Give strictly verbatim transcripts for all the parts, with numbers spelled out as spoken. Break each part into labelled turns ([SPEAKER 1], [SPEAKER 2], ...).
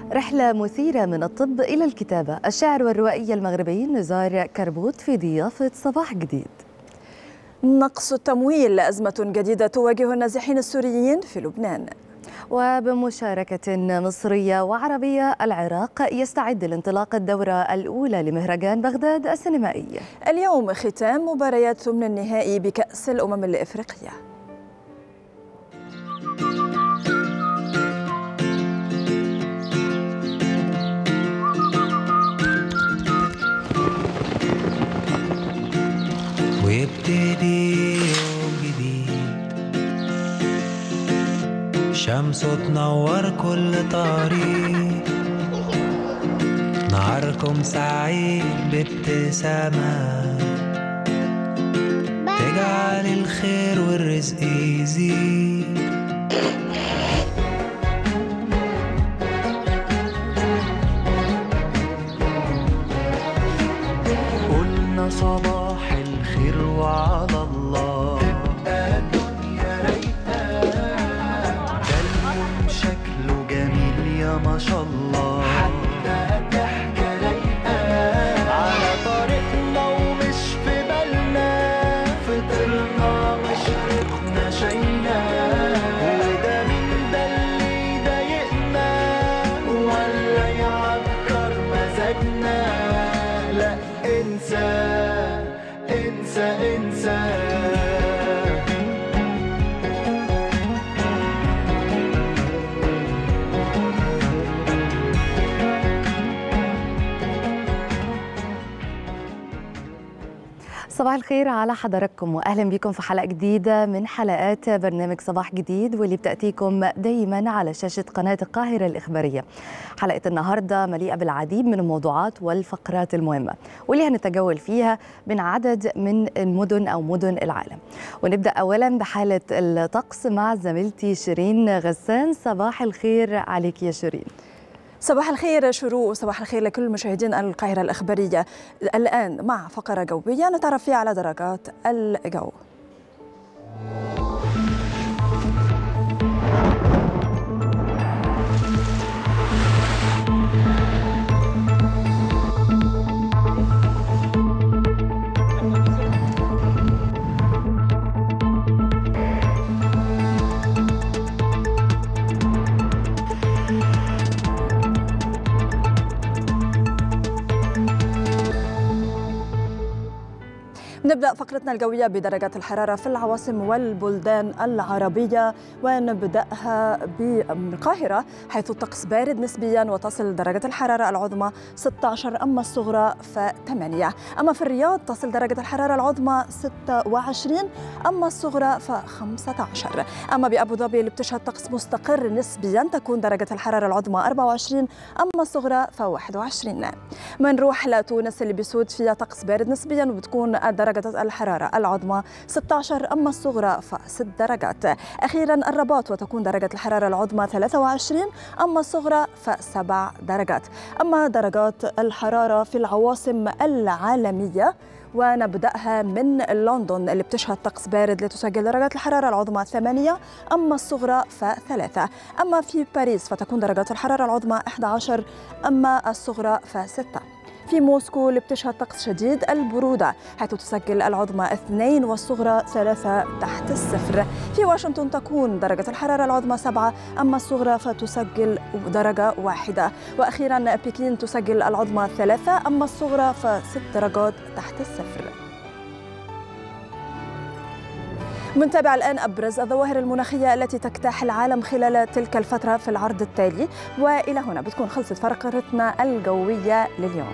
[SPEAKER 1] رحلة مثيرة من الطب إلى الكتابة. الشاعر والروائي المغربي نزار كربوت في ضيافة صباح جديد.
[SPEAKER 2] نقص التمويل أزمة جديدة تواجه النازحين السوريين في لبنان.
[SPEAKER 1] وبمشاركة مصرية وعربية العراق يستعد لانطلاق الدورة الأولى لمهرجان بغداد السينمائي.
[SPEAKER 2] اليوم ختام مباريات ثمن النهائي بكأس الأمم الإفريقية.
[SPEAKER 3] ويبتدي يوم جديد، شمس تنور كل طريق، نهاركم سعيد بابتسامة تجعل الخير والرزق يزيد. قلنا صباح الخير وعلى الله، تبقى الدنيا رايقة، ده اليوم شكله جميل يا ما شاء الله، حتى ضحكة رايقة على طريقنا ومش في بالنا، فطرنا وشربنا شاينا، وده مين ده اللي يضايقنا ولا يعكر مزاجنا؟ لا انسى انسى انسى.
[SPEAKER 1] صباح الخير على حضراتكم واهلا بكم في حلقه جديده من حلقات برنامج صباح جديد، واللي بتاتيكم دايما على شاشه قناه القاهره الاخباريه. حلقه النهارده مليئه بالعديد من الموضوعات والفقرات المهمه واللي هنتجول فيها من عدد من المدن او مدن العالم. ونبدا اولا بحاله الطقس مع زميلتي شيرين غسان. صباح الخير عليك يا شيرين.
[SPEAKER 2] صباح الخير شروق، وصباح الخير لكل مشاهدين القاهرة الإخبارية. الآن مع فقرة جوية نتعرف فيها على درجات الجو. نبدأ فقرتنا الجوية بدرجات الحرارة في العواصم والبلدان العربية، ونبدأها بالقاهرة حيث الطقس بارد نسبيا وتصل درجة الحرارة العظمى ستة عشر، أما الصغرى فثمانية. أما في الرياض تصل درجة الحرارة العظمى ستة وعشرين، أما الصغرى فخمسة عشر. أما بأبو ظبي اللي بتشهد طقس مستقر نسبيا تكون درجة الحرارة العظمى أربعة وعشرين، أما الصغرى فواحد وعشرين. منروح لتونس اللي بيسود فيها طقس بارد نسبيا وبتكون درجة الحرارة العظمى ستة عشر، أما الصغرى فست درجات. أخيرا الرباط وتكون درجة الحرارة العظمى ثلاثة وعشرين، أما الصغرى فسبع درجات. أما درجات الحرارة في العواصم العالمية ونبدأها من لندن اللي بتشهد طقس بارد لتسجل درجات الحرارة العظمى ثمانية، أما الصغرى فثلاثة. أما في باريس فتكون درجات الحرارة العظمى إحدى عشر، أما الصغرى فستة. في موسكو اللي بتشهد طقس شديد البرودة حيث تسجل العظمى اثنين والصغرى ثلاثة تحت الصفر. في واشنطن تكون درجة الحرارة العظمى سبعة، أما الصغرى فتسجل درجة واحدة. وأخيرا بكين تسجل العظمى ثلاثة، أما الصغرى فست درجات تحت الصفر. منتابع الآن أبرز الظواهر المناخية التي تجتاح العالم خلال تلك الفترة في العرض التالي، وإلى هنا بتكون خلصت فقرتنا الجوية لليوم.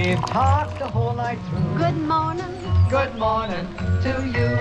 [SPEAKER 3] We've talked the whole night through.
[SPEAKER 4] Good morning.
[SPEAKER 3] Good morning to you.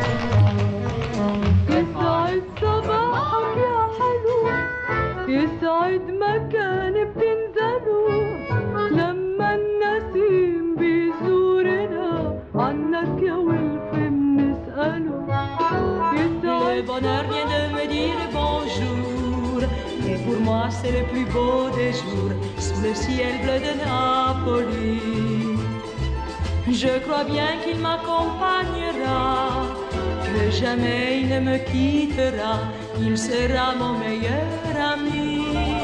[SPEAKER 5] يسعد صباحك يا حلو، يسعد مكان بتنزله لما النسيم بيزورنا، عنك يا ولف بنسأله.
[SPEAKER 6] Le bonheur vient de me dire bonjour, et pour moi c'est le plus beau des jours, sous le ciel bleu de Napoli. Je crois bien qu'il m'accompagnera, que jamais il ne me quittera, il sera mon meilleur ami.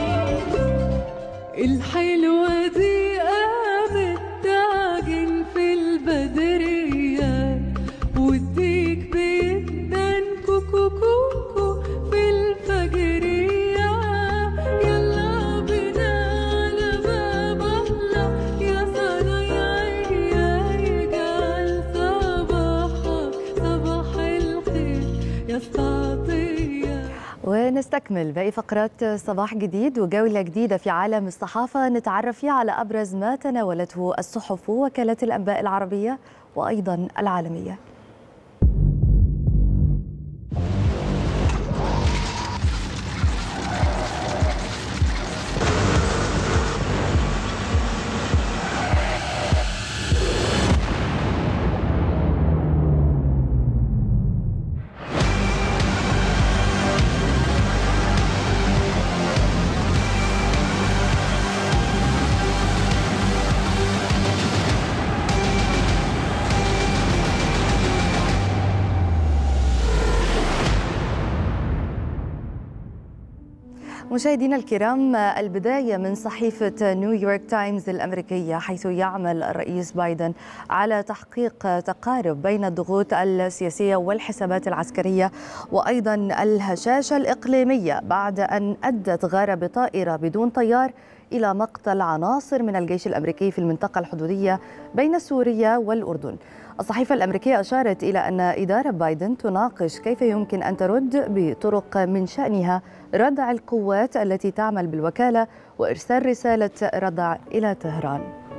[SPEAKER 5] الحلوة دي قامت تعجن في البدرية، والديك بيدن كوكو كوكو في الفجرية. يلا بينا على باب الله، يا صنايعي يجعل صباحك صباح الخير يا استعطية.
[SPEAKER 1] ونستكمل باقي فقرات صباح جديد وجولة جديدة في عالم الصحافة، نتعرف فيها على أبرز ما تناولته الصحف ووكالات الأنباء العربية وأيضا العالمية. مشاهدينا الكرام، البداية من صحيفة نيويورك تايمز الأمريكية، حيث يعمل الرئيس بايدن على تحقيق تقارب بين الضغوط السياسية والحسابات العسكرية وأيضا الهشاشة الإقليمية، بعد أن أدت غارة بطائرة بدون طيار إلى مقتل عناصر من الجيش الأمريكي في المنطقة الحدودية بين سوريا والأردن. الصحيفة الأمريكية أشارت إلى أن إدارة بايدن تناقش كيف يمكن أن ترد بطرق من شأنها ردع القوات التي تعمل بالوكالة وإرسال رسالة ردع إلى طهران.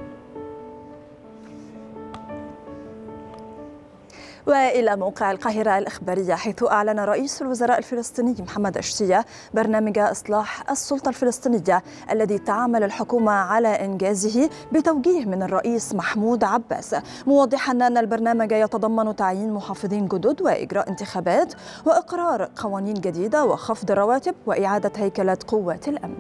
[SPEAKER 2] وإلى موقع القاهرة الإخبارية، حيث أعلن رئيس الوزراء الفلسطيني محمد أشتية برنامج إصلاح السلطة الفلسطينية الذي تعمل الحكومة على إنجازه بتوجيه من الرئيس محمود عباس، موضحا أن البرنامج يتضمن تعيين محافظين جدد وإجراء انتخابات وإقرار قوانين جديدة وخفض الرواتب وإعادة هيكلة قوات الأمن.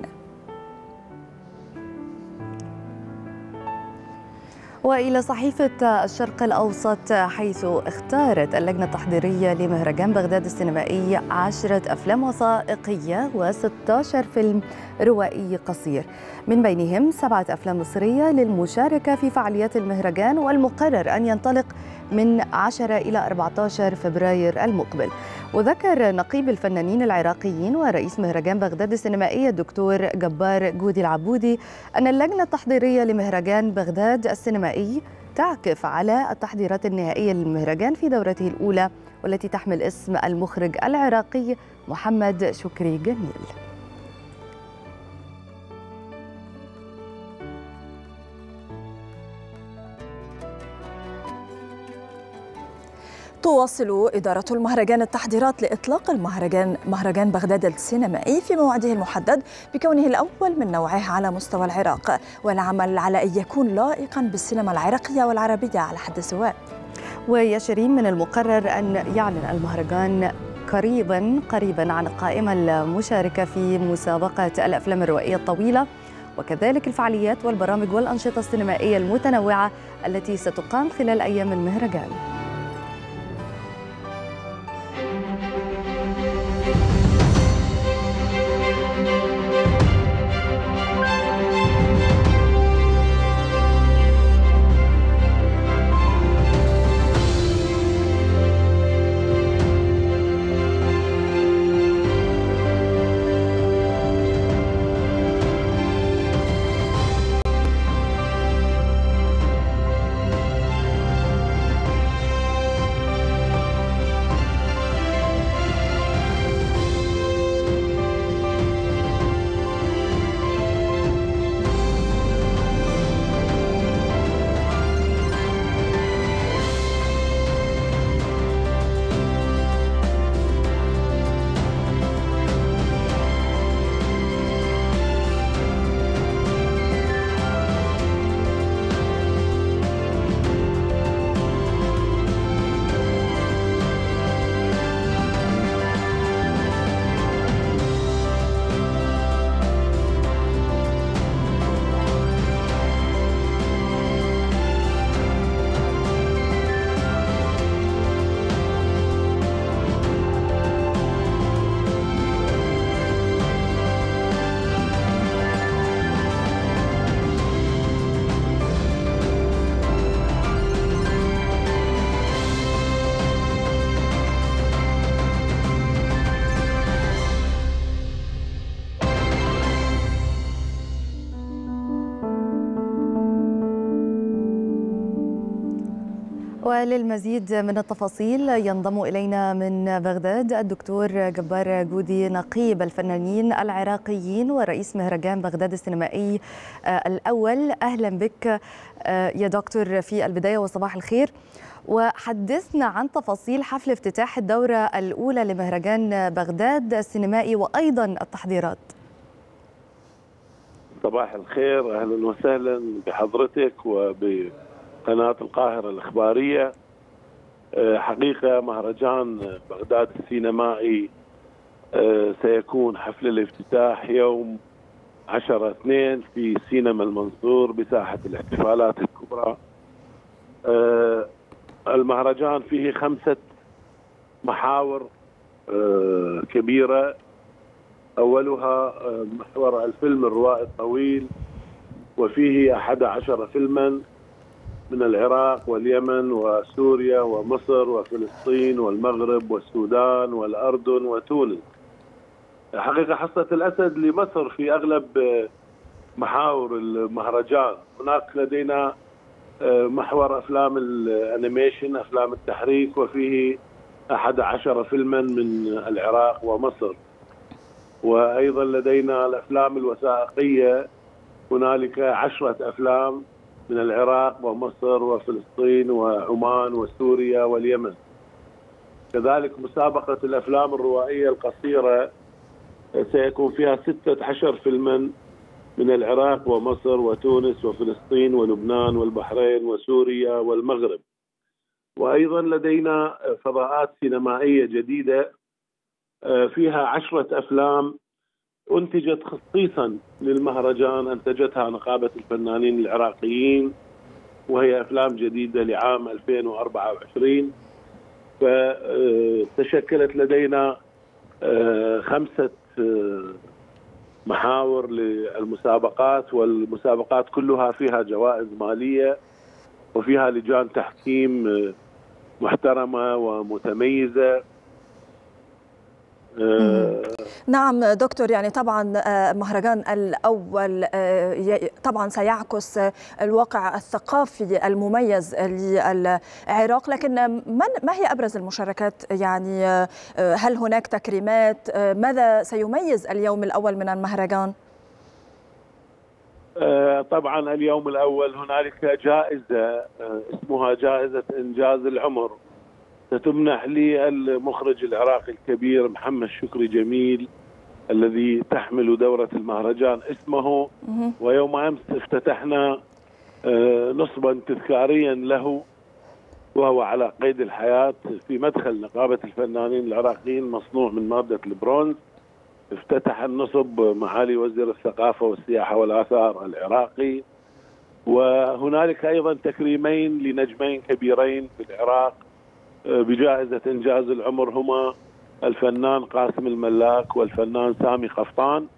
[SPEAKER 1] وإلى صحيفة الشرق الأوسط، حيث اختارت اللجنة التحضيرية لمهرجان بغداد السينمائي عشرة أفلام وثائقية وستة عشر فيلم روائي قصير، من بينهم سبعة أفلام مصرية للمشاركة في فعاليات المهرجان، والمقرر أن ينطلق من عشرة إلى أربعة عشر فبراير المقبل. وذكر نقيب الفنانين العراقيين ورئيس مهرجان بغداد السينمائي الدكتور جبار جودي العبودي أن اللجنة التحضيرية لمهرجان بغداد السينمائي تعكف على التحضيرات النهائية للمهرجان في دورته الأولى، والتي تحمل اسم المخرج العراقي محمد شكري جميل.
[SPEAKER 2] تواصل إدارة المهرجان التحضيرات لإطلاق المهرجان مهرجان بغداد السينمائي في موعده المحدد بكونه الأول من نوعه على مستوى العراق، والعمل على أن يكون لائقا بالسينما العراقية والعربية على حد سواء.
[SPEAKER 1] ويشرين من المقرر أن يعلن المهرجان قريبا قريبا عن القائمة المشاركة في مسابقة الأفلام الروائية الطويلة، وكذلك الفعاليات والبرامج والأنشطة السينمائية المتنوعة التي ستقام خلال أيام المهرجان. وللمزيد من التفاصيل ينضم إلينا من بغداد الدكتور جبار جودي نقيب الفنانين العراقيين ورئيس مهرجان بغداد السينمائي الأول. أهلا بك يا دكتور في البداية وصباح الخير، وحدثنا عن تفاصيل حفل افتتاح الدورة الأولى لمهرجان بغداد السينمائي وأيضا التحضيرات.
[SPEAKER 4] صباح الخير، أهلا وسهلا بحضرتك وبقناة القاهرة الإخبارية. حقيقة مهرجان بغداد السينمائي سيكون حفل الافتتاح يوم عشرة اثنين في سينما المنصور بساحة الاحتفالات الكبرى. المهرجان فيه خمسة محاور كبيرة، أولها محور الفيلم الروائي الطويل، وفيه أحد عشر فيلما من العراق واليمن وسوريا ومصر وفلسطين والمغرب والسودان والأردن وتونس. حقيقة حصة الأسد لمصر في أغلب محاور المهرجان. هناك لدينا محور أفلام الأنيميشن، أفلام التحريك، وفيه أحد عشر فيلما من العراق ومصر. وأيضا لدينا الأفلام الوثائقية، هنالك عشرة أفلام من العراق ومصر وفلسطين وعمان وسوريا واليمن. كذلك مسابقة الأفلام الروائية القصيرة سيكون فيها ستة عشر فيلما من العراق ومصر وتونس وفلسطين ولبنان والبحرين وسوريا والمغرب. وأيضا لدينا فضاءات سينمائية جديدة فيها عشرة أفلام أنتجت خصيصا للمهرجان، أنتجتها نقابة الفنانين العراقيين، وهي أفلام جديدة لعام ألفين وأربعة وعشرين. فتشكلت لدينا خمسة محاور للمسابقات، والمسابقات كلها فيها جوائز مالية وفيها لجان تحكيم محترمة ومتميزة.
[SPEAKER 2] نعم دكتور، يعني طبعا مهرجان الأول طبعا سيعكس الواقع الثقافي المميز للعراق، لكن من ما هي أبرز المشاركات؟ يعني هل هناك تكريمات؟ ماذا سيميز اليوم الأول من المهرجان؟
[SPEAKER 4] طبعا اليوم الأول هنالك جائزة اسمها جائزة إنجاز العمر، ستمنح للمخرج العراقي الكبير محمد شكري جميل الذي تحمل دورة المهرجان اسمه. ويوم أمس افتتحنا نصبا تذكاريا له وهو على قيد الحياة في مدخل نقابة الفنانين العراقيين مصنوع من مادة البرونز. افتتح النصب معالي وزير الثقافة والسياحة والآثار العراقي. وهنالك أيضا تكريمين لنجمين كبيرين في العراق بجائزة إنجاز العمر، هما الفنان قاسم الملاك والفنان سامي قفطان.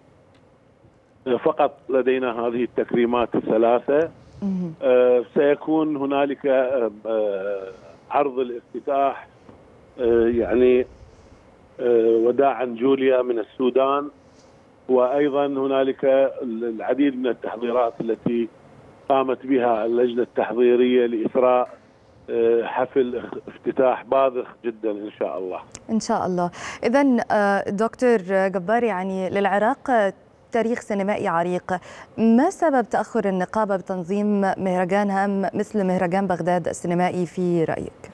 [SPEAKER 4] فقط لدينا هذه التكريمات الثلاثة. سيكون هنالك عرض الافتتاح، يعني وداعا جوليا من السودان. وأيضا هنالك العديد من التحضيرات التي قامت بها اللجنة التحضيرية لإثراء حفل افتتاح باذخ جدا إن شاء الله.
[SPEAKER 1] إن شاء الله. إذن دكتور جبار، يعني للعراق تاريخ سينمائي عريق، ما سبب تأخر النقابة بتنظيم مهرجان هام مثل مهرجان بغداد السينمائي في رأيك؟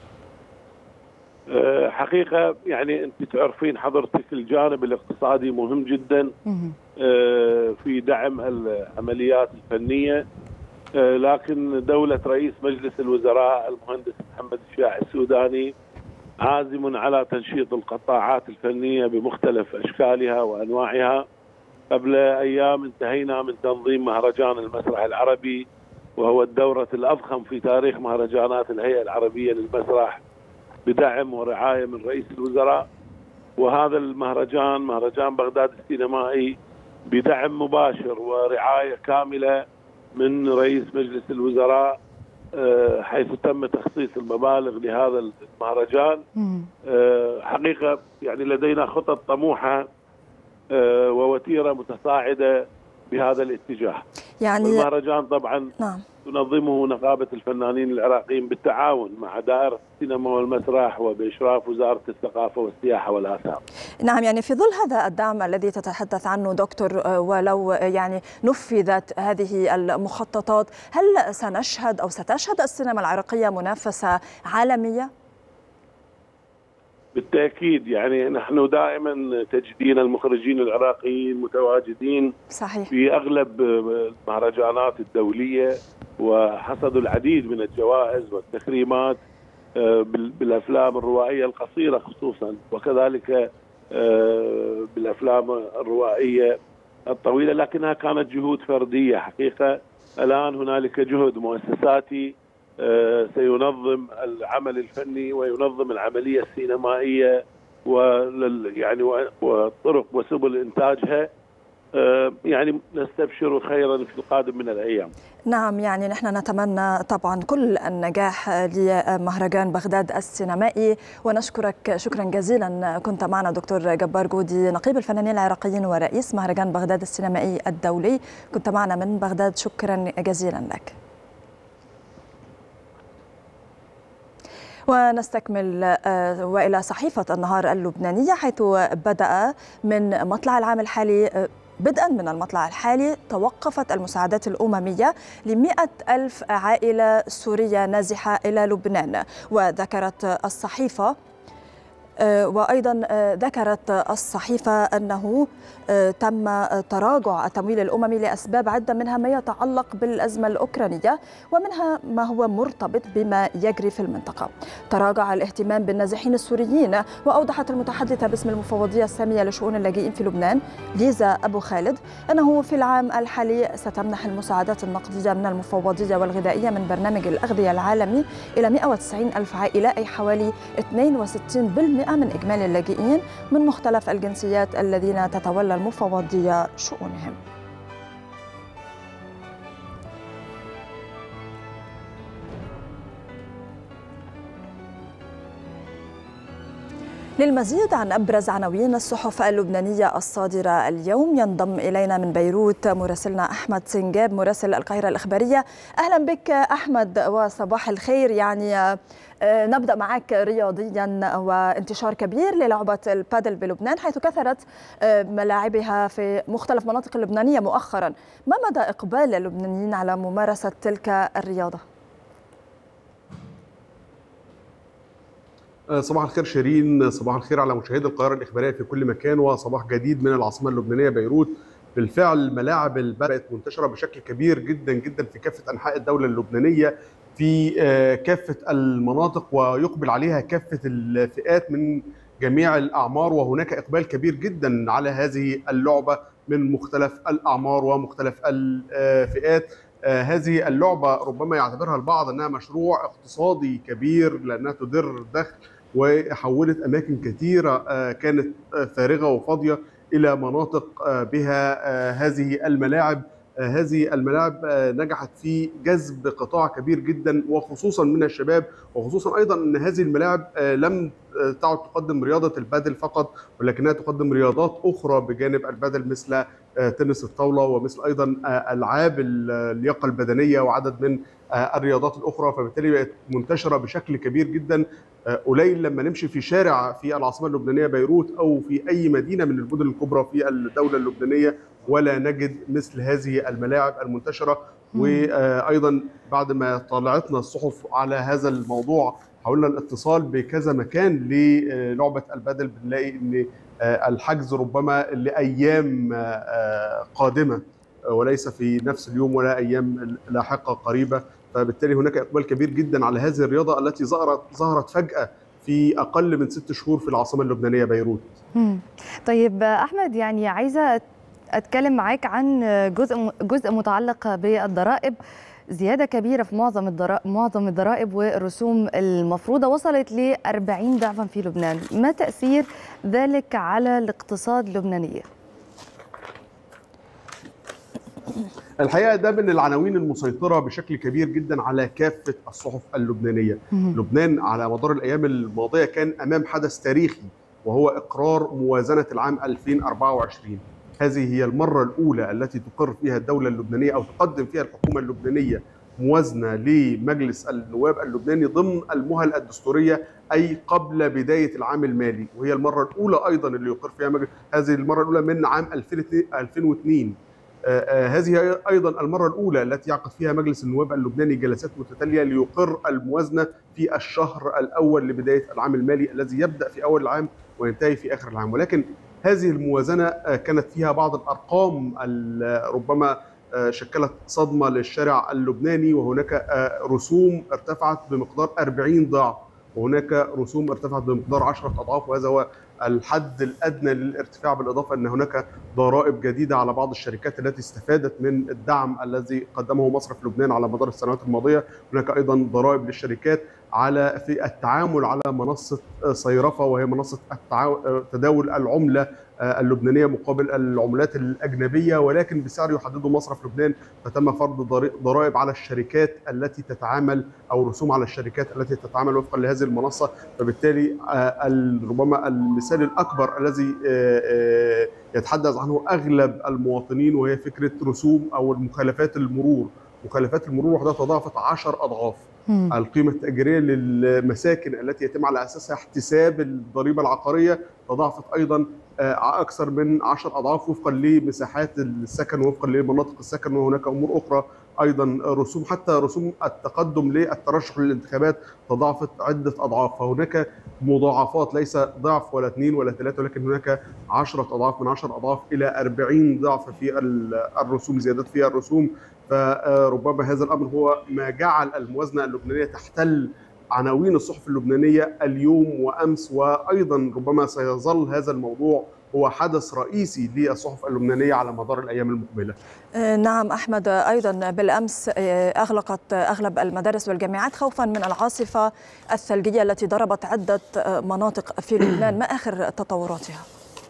[SPEAKER 4] حقيقة يعني أنت تعرفين حضرتك الجانب الاقتصادي مهم جدا في دعم العمليات الفنية، لكن دولة رئيس مجلس الوزراء المهندس محمد الشياعي السوداني عازم على تنشيط القطاعات الفنية بمختلف أشكالها وأنواعها. قبل أيام انتهينا من تنظيم مهرجان المسرح العربي، وهو الدورة الأضخم في تاريخ مهرجانات الهيئة العربية للمسرح بدعم ورعاية من رئيس الوزراء. وهذا المهرجان مهرجان بغداد السينمائي بدعم مباشر ورعاية كاملة من رئيس مجلس الوزراء، حيث تم تخصيص المبالغ لهذا المهرجان. حقيقة يعني لدينا خطط طموحة ووتيرة متصاعدة بهذا الاتجاه.
[SPEAKER 2] يعني
[SPEAKER 4] المهرجان طبعا
[SPEAKER 2] نعم
[SPEAKER 4] تنظمه نقابة الفنانين العراقيين بالتعاون مع دائرة السينما والمسرح وبإشراف وزارة الثقافة والسياحة والآثار.
[SPEAKER 2] نعم، يعني في ظل هذا الدعم الذي تتحدث عنه دكتور، ولو يعني نفذت هذه المخططات، هل سنشهد أو ستشهد السينما العراقية منافسة عالمية؟
[SPEAKER 4] بالتأكيد، يعني نحن دائما تجدين المخرجين العراقيين متواجدين
[SPEAKER 2] صحيح
[SPEAKER 4] في أغلب المهرجانات الدولية، وحصدوا العديد من الجوائز والتكريمات بالأفلام الروائية القصيرة خصوصا، وكذلك بالأفلام الروائية الطويلة، لكنها كانت جهود فردية حقيقة. الآن هنالك جهد مؤسساتي سينظم العمل الفني وينظم العملية السينمائية ويعني والطرق وسبل إنتاجها، يعني نستبشر خيرا في القادم من الأيام.
[SPEAKER 2] نعم، يعني نحن نتمنى طبعا كل النجاح لمهرجان بغداد السينمائي، ونشكرك شكرا جزيلا. كنت معنا دكتور جبار جودي، نقيب الفنانين العراقيين ورئيس مهرجان بغداد السينمائي الدولي، كنت معنا من بغداد، شكرا جزيلا لك. ونستكمل وإلى صحيفة النهار اللبنانية، حيث بدأ من مطلع العام الحالي بدءا من المطلع الحالي توقفت المساعدات الأممية لمئة ألف عائلة سورية نازحة إلى لبنان. وذكرت الصحيفة وأيضا ذكرت الصحيفة أنه تم تراجع التمويل الأممي لأسباب عدة، منها ما يتعلق بالأزمة الأوكرانية ومنها ما هو مرتبط بما يجري في المنطقة. تراجع الاهتمام بالنازحين السوريين، وأوضحت المتحدثة باسم المفوضية السامية لشؤون اللاجئين في لبنان ليزا أبو خالد أنه في العام الحالي ستمنح المساعدات النقدية من المفوضية والغذائية من برنامج الأغذية العالمي إلى مئة وتسعين ألف عائلة، أي حوالي اثنين وستين بالمئة من إجمالي اللاجئين من مختلف الجنسيات الذين تتولى المفوضية شؤونهم. للمزيد عن أبرز عناوين الصحف اللبنانية الصادرة اليوم ينضم إلينا من بيروت مراسلنا أحمد سنجاب مراسل القاهرة الإخبارية. أهلا بك أحمد وصباح الخير. يعني نبدأ معك رياضيا، وانتشار كبير للعبة البادل بلبنان حيث كثرت ملاعبها في مختلف مناطق اللبنانية مؤخرا. ما مدى إقبال اللبنانيين على ممارسة تلك الرياضة؟
[SPEAKER 7] صباح الخير شيرين، صباح الخير على مشاهدي القاهرة الإخبارية في كل مكان، وصباح جديد من العاصمة اللبنانية بيروت. بالفعل ملاعب بقت منتشرة بشكل كبير جدا جدا في كافة أنحاء الدولة اللبنانية في كافة المناطق، ويقبل عليها كافة الفئات من جميع الأعمار، وهناك إقبال كبير جدا على هذه اللعبة من مختلف الأعمار ومختلف الفئات. هذه اللعبة ربما يعتبرها البعض أنها مشروع اقتصادي كبير لأنها تدر دخل، وحولت أماكن كثيرة كانت فارغة وفاضية إلى مناطق بها هذه الملاعب. هذه الملاعب نجحت في جذب قطاع كبير جدا وخصوصا من الشباب، وخصوصا أيضا أن هذه الملاعب لم تعد تقدم رياضة البادل فقط، ولكنها تقدم رياضات أخرى بجانب البادل مثل تنس الطاولة ومثل أيضا ألعاب اللياقة البدنية وعدد من الرياضات الأخرى، فبالتالي بقت منتشرة بشكل كبير جدا. قليل لما نمشي في شارع في العاصمة اللبنانية بيروت أو في أي مدينة من المدن الكبرى في الدولة اللبنانية ولا نجد مثل هذه الملاعب المنتشرة. وأيضا بعد ما طالعتنا الصحف على هذا الموضوع حاولنا الاتصال بكذا مكان للعبة البادل، بنلاقي أن الحجز ربما لأيام قادمة وليس في نفس اليوم ولا أيام لاحقة قريبة، فبالتالي هناك إقبال كبير جدا على هذه الرياضة التي ظهرت ظهرت فجأة في أقل من ست شهور في العاصمة اللبنانية بيروت.
[SPEAKER 1] طيب أحمد، يعني عايزة أتكلم معاك عن جزء جزء متعلق بالضرائب. زيادة كبيرة في معظم الضرائب معظم الضرائب والرسوم المفروضة وصلت ل أربعين ضعفا في لبنان، ما تأثير ذلك على الاقتصاد اللبناني؟
[SPEAKER 7] الحقيقة ده من العناوين المسيطرة بشكل كبير جدا على كافة الصحف اللبنانية. لبنان على مدار الأيام الماضية كان أمام حدث تاريخي، وهو إقرار موازنة العام ألفين وأربعة وعشرين. هذه هي المرة الأولى التي تقر فيها الدولة اللبنانية أو تقدم فيها الحكومة اللبنانية موازنة لمجلس النواب اللبناني ضمن المهل الدستورية، أي قبل بداية العام المالي، وهي المرة الأولى أيضا اللي يقر فيها مجلس، هذه المرة الأولى من عام ألفين واثنين. آه آه هذه أيضا المرة الأولى التي يعقد فيها مجلس النواب اللبناني جلسات متتالية ليقر الموازنة في الشهر الأول لبداية العام المالي الذي يبدأ في أول العام وينتهي في آخر العام. ولكن هذه الموازنة آه كانت فيها بعض الأرقام ربما آه شكلت صدمة للشارع اللبناني، وهناك آه رسوم ارتفعت بمقدار أربعين ضعف، وهناك رسوم ارتفعت بمقدار عشرة أضعاف، وهذا هو الحد الأدنى للارتفاع، بالإضافة أن هناك ضرائب جديدة على بعض الشركات التي استفادت من الدعم الذي قدمه مصرف لبنان على مدار السنوات الماضية. هناك أيضا ضرائب للشركات على في التعامل على منصة صيرفة، وهي منصة تداول العملة اللبنانية مقابل العملات الأجنبية، ولكن بسعر يحدده مصرف لبنان، فتم فرض ضرائب على الشركات التي تتعامل أو رسوم على الشركات التي تتعامل وفقا لهذه المنصة. فبالتالي ربما المثال الأكبر الذي يتحدث عنه أغلب المواطنين وهي فكرة رسوم أو مخالفات المرور. مخالفات المرور وحدها تضاعفت عشر أضعاف. القيمة التأجيرية للمساكن التي يتم على أساسها احتساب الضريبة العقارية تضاعفت أيضا أكثر من عشر أضعاف وفقا لمساحات السكن وفقا لمناطق السكن. وهناك أمور أخرى أيضا، رسوم حتى رسوم التقدم للترشح للانتخابات تضاعفت عدة أضعاف. فهناك مضاعفات، ليس ضعف ولا اثنين ولا ثلاثة، ولكن هناك عشرة أضعاف، من عشر أضعاف إلى أربعين ضعف في الرسوم، زيادات في الرسوم. فربما هذا الأمر هو ما جعل الموازنة اللبنانية تحتل عناوين الصحف اللبنانية اليوم وأمس، وأيضا ربما سيظل هذا الموضوع هو حدث رئيسي للصحف اللبنانية على مدار الأيام المقبلة.
[SPEAKER 2] نعم أحمد، أيضا بالأمس أغلقت أغلب المدارس والجامعات خوفا من العاصفة الثلجية التي ضربت عدة مناطق في لبنان، ما آخر تطوراتها؟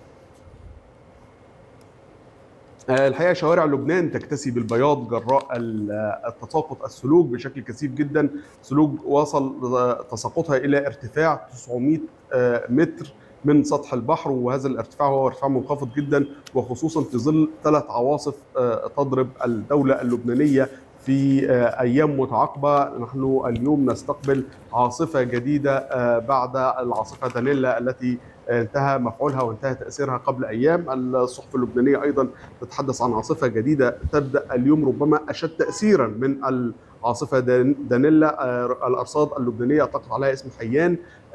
[SPEAKER 7] الحقيقة شوارع لبنان تكتسي بالبياض جراء التساقط الثلوج بشكل كثيف جدا. ثلوج وصل تساقطها إلى ارتفاع تسعمائة متر من سطح البحر، وهذا الارتفاع هو ارتفاع منخفض جدا، وخصوصا في ظل ثلاث عواصف تضرب الدولة اللبنانية في أيام متعاقبة. نحن اليوم نستقبل عاصفة جديدة بعد العاصفة دانيلا التي انتهى مفعولها وانتهى تأثيرها قبل أيام. الصحف اللبنانية أيضا تتحدث عن عاصفة جديدة تبدأ اليوم ربما أشد تأثيرا من العاصفة دانيلا. الأرصاد اللبنانية أطلقت عليها اسم حيان.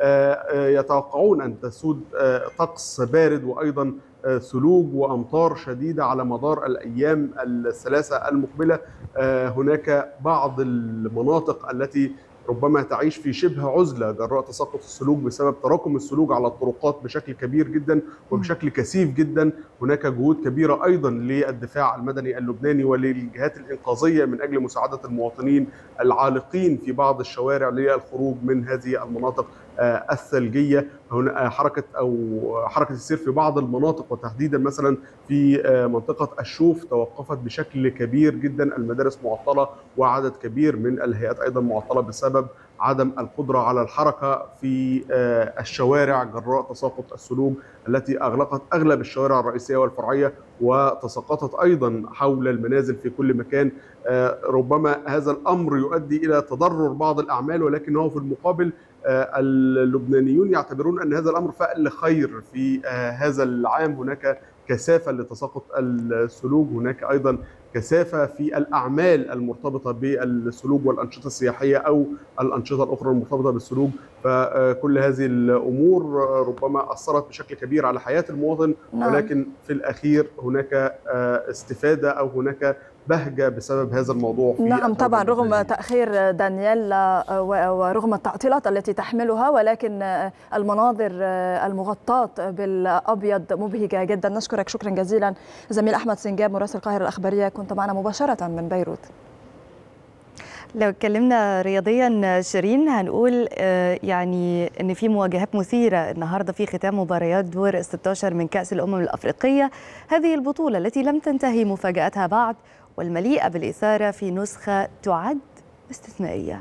[SPEAKER 7] يتوقعون أن تسود طقس بارد وأيضا ثلوج وأمطار شديدة على مدار الأيام الثلاثة المقبلة. هناك بعض المناطق التي ربما تعيش في شبه عزلة جراء تساقط الثلوج بسبب تراكم الثلوج على الطرقات بشكل كبير جدا وبشكل كثيف جدا. هناك جهود كبيرة أيضا للدفاع المدني اللبناني وللجهات الإنقاذية من أجل مساعدة المواطنين العالقين في بعض الشوارع للخروج من هذه المناطق الثلجية. هنا حركة أو حركة السير في بعض المناطق وتحديدا مثلا في منطقة الشوف توقفت بشكل كبير جدا، المدارس معطلة وعدد كبير من الهيئات أيضا معطلة بسبب عدم القدرة على الحركة في الشوارع جراء تساقط الثلوج التي أغلقت أغلب الشوارع الرئيسية والفرعية وتساقطت أيضا حول المنازل في كل مكان. ربما هذا الأمر يؤدي إلى تضرر بعض الأعمال، ولكنه في المقابل اللبنانيون يعتبرون أن هذا الأمر فأل خير. في هذا العام هناك كثافة لتساقط الثلوج، هناك أيضا كثافة في الأعمال المرتبطة بالثلوج والأنشطة السياحية أو الأنشطة الأخرى المرتبطة بالثلوج. فكل هذه الأمور ربما أثرت بشكل كبير على حياة المواطن، ولكن في الأخير هناك استفادة أو هناك بهجة بسبب هذا الموضوع.
[SPEAKER 2] نعم طبعا رغم تأخير دانييلا ورغم التعطيلات التي تحملها، ولكن المناظر المغطاة بالأبيض مبهجة جدا. نشكرك شكرا جزيلا زميل أحمد سنجاب مراسل القاهرة الأخبارية، كنت معنا مباشرة من بيروت.
[SPEAKER 1] لو اتكلمنا رياضيا شيرين هنقول يعني ان في مواجهات مثيره النهارده في ختام مباريات دور ستة عشر من كأس الأمم الأفريقية، هذه البطولة التي لم تنتهي مفاجأتها بعد والمليئة بالإثارة في نسخة تعد استثنائية.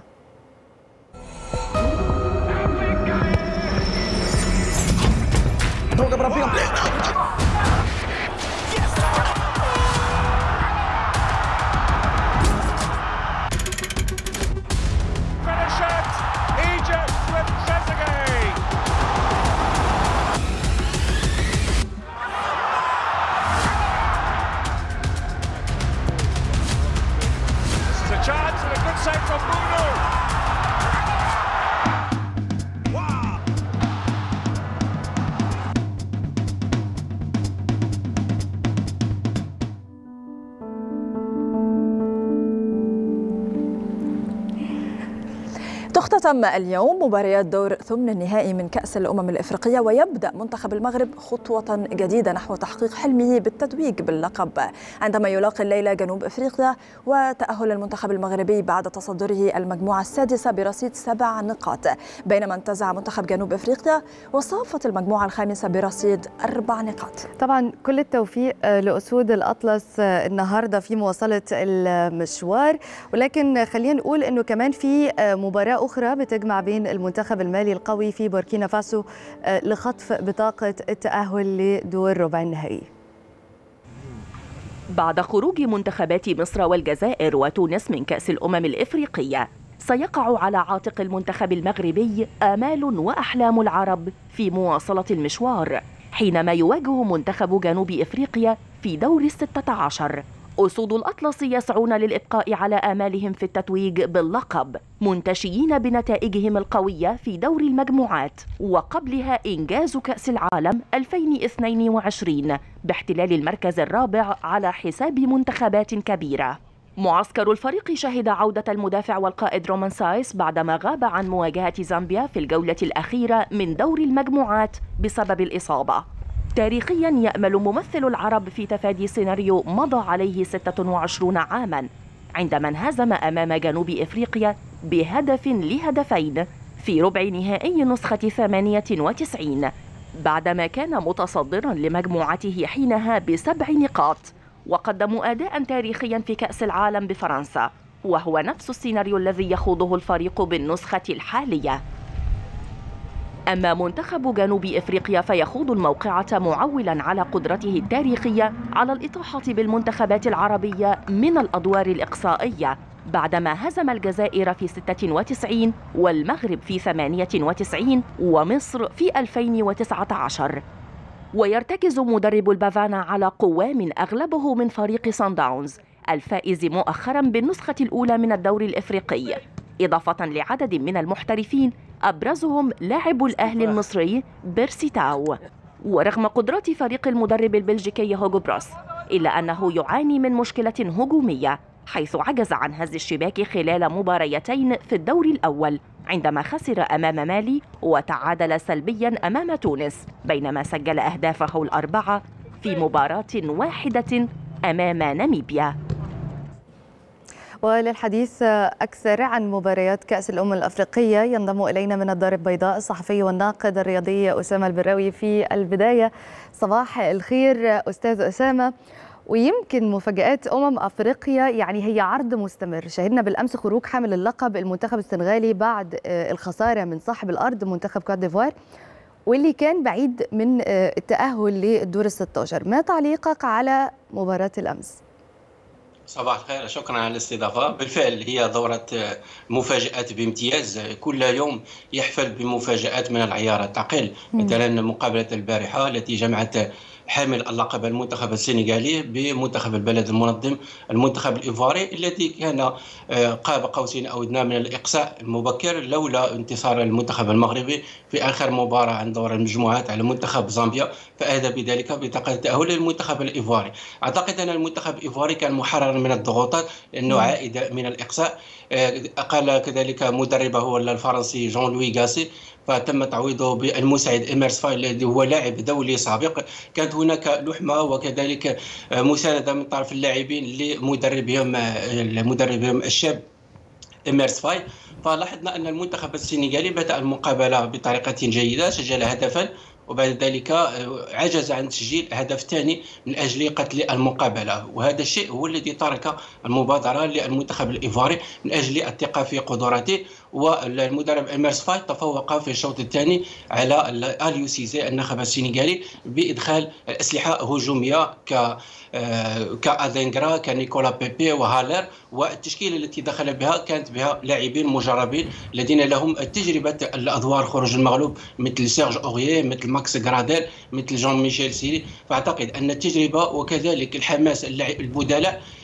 [SPEAKER 8] save from Bruno.
[SPEAKER 2] تختتم اليوم مباريات دور ثمن النهائي من كأس الأمم الإفريقية، ويبدأ منتخب المغرب خطوة جديدة نحو تحقيق حلمه بالتتويج باللقب عندما يلاقي الليلة جنوب إفريقيا، وتأهل المنتخب المغربي بعد تصدره المجموعة السادسة برصيد سبع نقاط، بينما انتزع منتخب جنوب إفريقيا وصافت المجموعة الخامسة برصيد أربع نقاط.
[SPEAKER 1] طبعا كل التوفيق لأسود الأطلس النهاردة في مواصلة المشوار، ولكن خلينا نقول أنه كمان في مباراة أخرى بتجمع بين المنتخب المالي القوي في بوركينا فاسو لخطف بطاقة التأهل لدور ربع النهائي.
[SPEAKER 9] بعد خروج منتخبات مصر والجزائر وتونس من كأس الأمم الإفريقية، سيقع على عاتق المنتخب المغربي آمال وأحلام العرب في مواصلة المشوار حينما يواجه منتخب جنوب إفريقيا في دور الستة عشر. أسود الأطلس يسعون للإبقاء على آمالهم في التتويج باللقب، منتشيين بنتائجهم القوية في دور المجموعات، وقبلها إنجاز كأس العالم ألفين واثنين وعشرين باحتلال المركز الرابع على حساب منتخبات كبيرة. معسكر الفريق شهد عودة المدافع والقائد رومان سايس بعدما غاب عن مواجهة زامبيا في الجولة الأخيرة من دور المجموعات بسبب الإصابة. تاريخياً يأمل ممثل العرب في تفادي سيناريو مضى عليه ستة وعشرين عاماً عندما انهزم أمام جنوب إفريقيا بهدف لهدفين في ربع نهائي نسخة ثمانية وتسعين، بعدما كان متصدراً لمجموعته حينها بسبع نقاط، وقدموا أداءً تاريخياً في كأس العالم بفرنسا، وهو نفس السيناريو الذي يخوضه الفريق بالنسخة الحالية. أما منتخب جنوب إفريقيا فيخوض الموقعة معولاً على قدرته التاريخية على الإطاحة بالمنتخبات العربية من الأدوار الإقصائية، بعدما هزم الجزائر في ستة وتسعين والمغرب في ثمانية وتسعين ومصر في ألفين وتسعة عشر. ويرتكز مدرب البافانا على قوام أغلبه من فريق سان داونز الفائز مؤخراً بالنسخة الأولى من الدور الإفريقي، إضافة لعدد من المحترفين أبرزهم لاعب الأهلي المصري بيرسيتاو. ورغم قدرات فريق المدرب البلجيكي هوغو بروس، إلا أنه يعاني من مشكلة هجومية، حيث عجز عن هز الشباك خلال مباريتين في الدور الأول عندما خسر أمام مالي وتعادل سلبيا أمام تونس، بينما سجل أهدافه الأربعة في مباراة واحدة أمام ناميبيا.
[SPEAKER 1] وللحديث أكثر عن مباريات كأس الأمم الأفريقية ينضم إلينا من الدار البيضاء الصحفي والناقد الرياضي أسامة البراوي. في البداية صباح الخير أستاذ أسامة. ويمكن مفاجآت أمم أفريقيا يعني هي عرض مستمر، شهدنا بالأمس خروج حامل اللقب المنتخب السنغالي بعد الخسارة من صاحب الأرض منتخب كوت ديفوار، واللي كان بعيد من التأهل للدور الستة عشر. ما تعليقك على مباراة الأمس؟
[SPEAKER 10] صباح الخير، شكرا على الاستضافة. بالفعل هي دورة مفاجآت بامتياز، كل يوم يحفل بمفاجآت من العيار الثقيل. مثلا مقابلة البارحة التي جمعت حامل اللقب المنتخب السنغالي بمنتخب البلد المنظم المنتخب الإيفواري، الذي كان قاب قوسين أو أدنى من الإقصاء المبكر لولا انتصار المنتخب المغربي في آخر مباراة عن دور المجموعات على منتخب زامبيا، فأدى بذلك بطاقة التأهل للمنتخب الإيفواري. أعتقد أن المنتخب الإيفواري كان محررا من الضغوطات لأنه عائد من الإقصاء. قال كذلك مدربه الفرنسي جون لوي غاسي، فتم تعويضه بالمساعد إميرس فاي الذي هو لاعب دولي سابق. كانت هناك لحمة وكذلك مساندة من طرف اللاعبين لمدربهم المدربهم الشاب إميرس فاي. فلاحظنا أن المنتخب السنغالي بدأ المقابلة بطريقة جيدة، سجل هدفا وبعد ذلك عجز عن تسجيل هدف ثاني من أجل قتل المقابلة، وهذا الشيء هو الذي ترك المبادرة للمنتخب الإيفواري من أجل الثقة في قدراته. والمدرب إميرس فاي تفوق في الشوط الثاني على اليو سيزي الناخب السنغالي بإدخال أسلحة هجومية ك كأدينغرا كنيكولا بيبي وهالر، والتشكيلة التي دخل بها كانت بها لاعبين مجربين الذين لهم تجربة الأدوار خروج المغلوب، مثل سيرج أوريه، مثل ماكس غراديل، مثل جون ميشيل سيري. فأعتقد أن التجربة وكذلك الحماس اللاعب البدلاء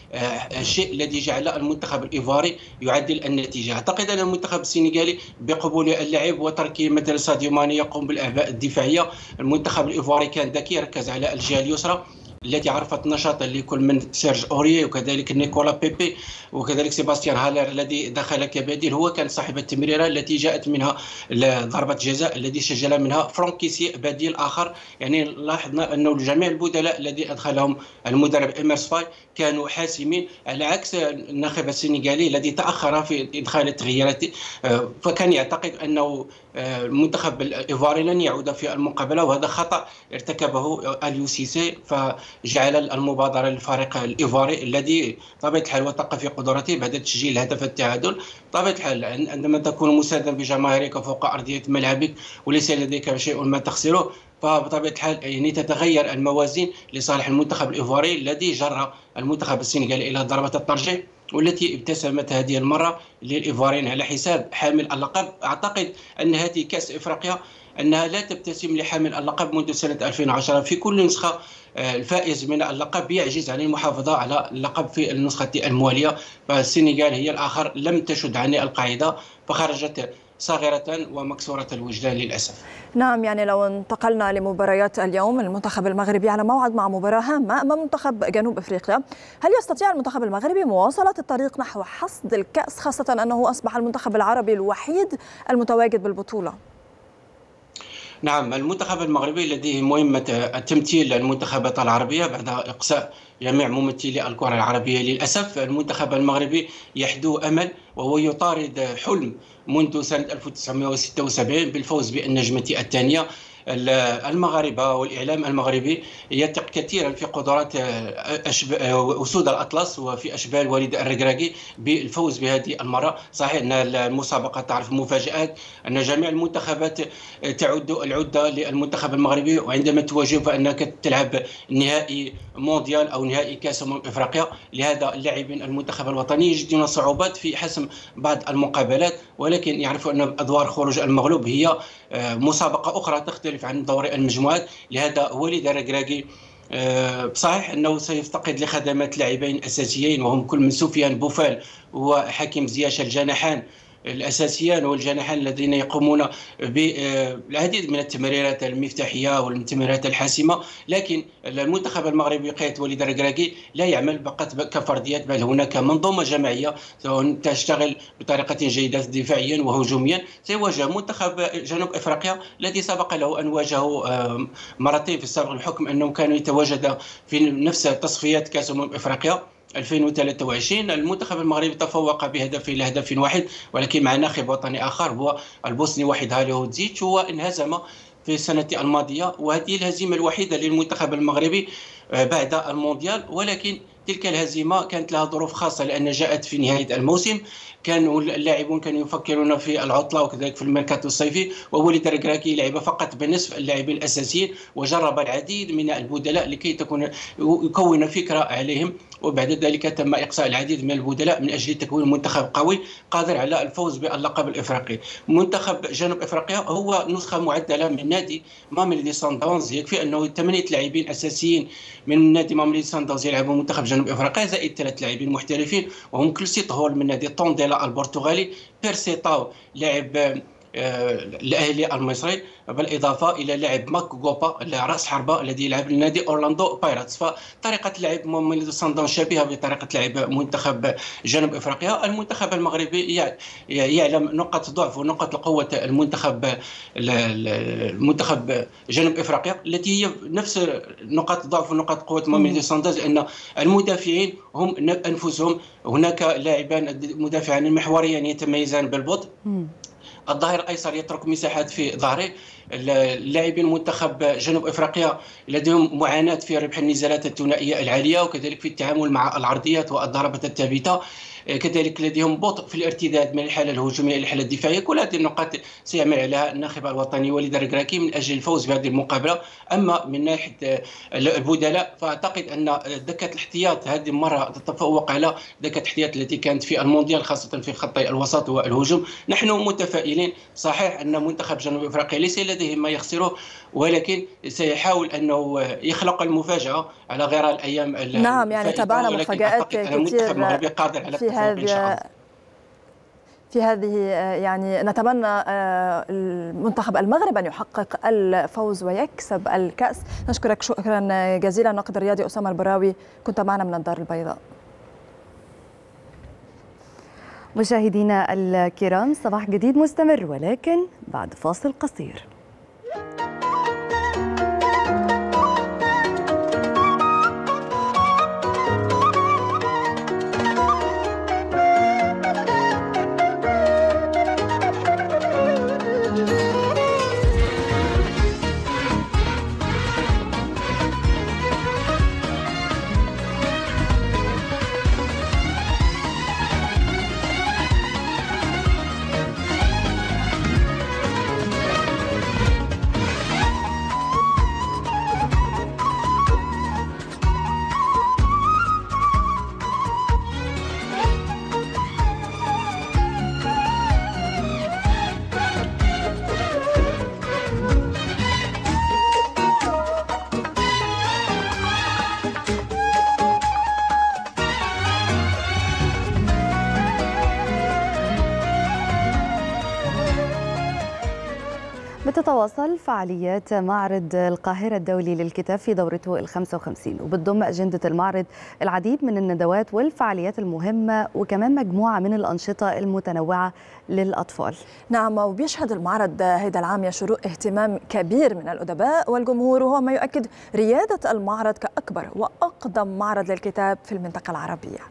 [SPEAKER 10] الشيء الذي جعل المنتخب الإيفواري يعدل النتيجة. أعتقد أن المنتخب السنغالي بقبول اللاعب وترك مثلا ساديو ماني يقوم بالأعباء الدفاعية، المنتخب الإيفواري كان ذكي، ركز على الجهة اليسرى التي عرفت نشاط لكل من سيرج أوريه وكذلك نيكولا بيبي وكذلك سيباستيان هالر الذي دخل كبديل، هو كان صاحب التمريرة التي جاءت منها ضربة جزاء الذي سجل منها فرانكيسي بديل آخر. يعني لاحظنا أنه جميع البدلاء الذي أدخلهم المدرب إميرس فاي كانوا حاسمين، على عكس الناخب السنغالي الذي تأخر في إدخال التغييرات، فكان يعتقد أنه المنتخب الإيفواري لن يعود في المقابلة، وهذا خطأ ارتكبه اليو سي سي فجعل المبادرة للفريق الإيفواري الذي طبيعة الحال وثق في قدراته بعد تسجيل هدف التعادل. طبيعة الحال عندما تكون مساندا بجماهيرك فوق أرضية ملعبك وليس لديك شيء ما تخسره، فبطبيعة الحال يعني تتغير الموازين لصالح المنتخب الإيفواري الذي جر المنتخب السنغالي إلى ضربة الترجيح، والتي ابتسمت هذه المرة للإيفواريين على حساب حامل اللقب. أعتقد أن هذه كأس إفريقيا أنها لا تبتسم لحامل اللقب منذ سنة ألفين وعشرة، في كل نسخة الفائز من اللقب يعجز عن المحافظة على اللقب في النسخة الموالية، فالسنغال هي الآخر لم تشد عن القاعدة فخرجت صغيرة ومكسورة الوجدان للأسف.
[SPEAKER 2] نعم، يعني لو انتقلنا لمباريات اليوم، المنتخب المغربي على موعد مع مباراة هامة أمام منتخب جنوب أفريقيا. هل يستطيع المنتخب المغربي مواصلة الطريق نحو حصد الكأس، خاصة أنه أصبح المنتخب العربي الوحيد المتواجد بالبطولة؟
[SPEAKER 10] نعم، المنتخب المغربي لديه مهمة تمثيل المنتخبات العربية بعد إقصاء جميع ممثلي الكرة العربية. للأسف المنتخب المغربي يحدو أمل وهو يطارد حلم منذ سنة ألف وتسعمائة وستة وسبعين بالفوز بالنجمة الثانية. المغاربة والإعلام المغربي يثق كثيرا في قدرات أسود الأطلس وفي أشبال وليد الركراكي بالفوز بهذه المرة. صحيح أن المسابقة تعرف مفاجآت، أن جميع المنتخبات تعد العدة للمنتخب المغربي، وعندما تواجه فإنك تلعب نهائي مونديال أو نهائي كأس أمم إفريقيا. لهذا اللاعبين المنتخب الوطني يجدون صعوبات في حسم بعض المقابلات، ولكن يعرفوا أن أدوار خروج المغلوب هي مسابقة أخرى تختلف عن دور المجموعات. لهذا وليد الركراكي صحيح أنه سيفتقد لخدمات لاعبين أساسيين وهم كل من سفيان بوفال وحكيم زياش، الجناحان الأساسيان والجناحان الذين يقومون بالعديد من التمريرات المفتاحية والتمريرات الحاسمة. لكن المنتخب المغربي بقيادة وليد الركراكي لا يعمل فقط كفرديات، بل هناك منظومة جماعية تشتغل بطريقة جيدة دفاعيا وهجوميا. سيواجه منتخب جنوب أفريقيا الذي سبق له أن واجهه مرتين في السابق بحكم أنه كانوا يتواجد في نفس تصفيات كأس أمم إفريقيا ألفين وثلاثة وعشرين. المنتخب المغربي تفوق بهدف إلى هدف واحد، ولكن مع ناخب وطني آخر هو البوسني وحيد هاليهودزيتش، هو انهزم في السنة الماضية، وهذه الهزيمة الوحيدة للمنتخب المغربي بعد المونديال. ولكن تلك الهزيمة كانت لها ظروف خاصة لأن جاءت في نهاية الموسم، كانوا اللاعبون كانوا يفكرون في العطلة وكذلك في الميركاتو الصيفي، ووليد الركراكي لعب فقط بنصف اللاعبين الأساسيين وجرب العديد من البدلاء لكي تكون يكون فكرة عليهم، وبعد ذلك تم إقصاء العديد من البدلاء من أجل تكوين منتخب قوي قادر على الفوز باللقب الإفريقي. منتخب جنوب أفريقيا هو نسخة معدلة من نادي ماميلودي سانداونز، يكفي أنه ثمانية لاعبين أساسيين من نادي ماميلودي سانداونز يلعبوا منتخب جنوب أفريقيا زائد ثلاث لاعبين محترفين، وهم كلسيت هول من نادي طونديلا البرتغالي، بيرسيتاو لاعب الأهلي المصري، بالإضافة إلى لاعب ماك غوبا رأس حربة الذي يلعب لنادي أورلاندو بايرتس. فطريقة لعب ماميلودي سانداونز شبيهة بطريقة لعب منتخب جنوب أفريقيا. المنتخب المغربي يعلم نقاط ضعف ونقاط القوة المنتخب المنتخب جنوب أفريقيا التي هي نفس نقاط ضعف ونقاط قوة ماميلودي سانداونز، لأن المدافعين هم أنفسهم هناك لاعبان مدافعان محوريان يتميزان بالبطء، الظهير الايسر يترك مساحات في ظهره. اللاعبين منتخب جنوب افريقيا لديهم معاناه في ربح النزالات الثنائيه العاليه وكذلك في التعامل مع العرضيات والضربات الثابته، كذلك لديهم بطء في الارتداد من الحاله الهجوميه الى الحاله الدفاعيه. كل هذه النقاط سيعمل عليها الناخب الوطني وليد الركراكي من اجل الفوز بهذه المقابله. اما من ناحيه البدلاء فاعتقد ان دكه الاحتياط هذه المره تتفوق على دكه الاحتياط التي كانت في المونديال خاصه في خطي الوسط والهجوم. نحن متفائلين الممثلين. صحيح أن منتخب جنوب أفريقيا ليس لديه ما يخسره، ولكن سيحاول أنه يخلق المفاجأة على غرار الأيام.
[SPEAKER 2] نعم، يعني تابعنا مفاجآت كثير في هذه في هذه يعني نتمنى المنتخب المغرب أن يحقق الفوز ويكسب الكأس. نشكرك شكرا جزيلا الناقد الرياضي أسامة البراوي، كنت معنا من الدار البيضاء.
[SPEAKER 1] مشاهدينا الكرام، صباح جديد مستمر ولكن بعد فاصل قصير. بتتواصل فعاليات معرض القاهرة الدولي للكتاب في دورته الخمسة وخمسين، وبتضم أجندة المعرض العديد من الندوات والفعاليات المهمة وكمان مجموعة من الأنشطة المتنوعة للأطفال.
[SPEAKER 2] نعم، وبيشهد المعرض هذا العام يا شروق اهتمام كبير من الأدباء والجمهور، وهو ما يؤكد ريادة المعرض كأكبر وأقدم معرض للكتاب في المنطقة العربية.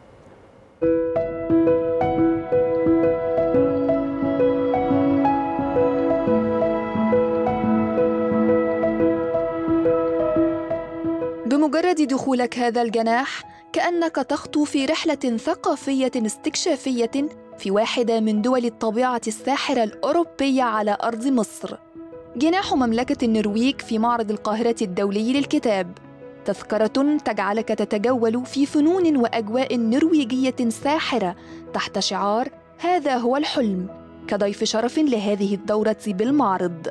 [SPEAKER 8] بمجرد دخولك هذا الجناح كأنك تخطو في رحلة ثقافية استكشافية في واحدة من دول الطبيعة الساحرة الأوروبية على أرض مصر. جناح مملكة النرويج في معرض القاهرة الدولي للكتاب، تذكرة تجعلك تتجول في فنون وأجواء نرويجية ساحرة تحت شعار هذا هو الحلم، كضيف شرف لهذه الدورة بالمعرض.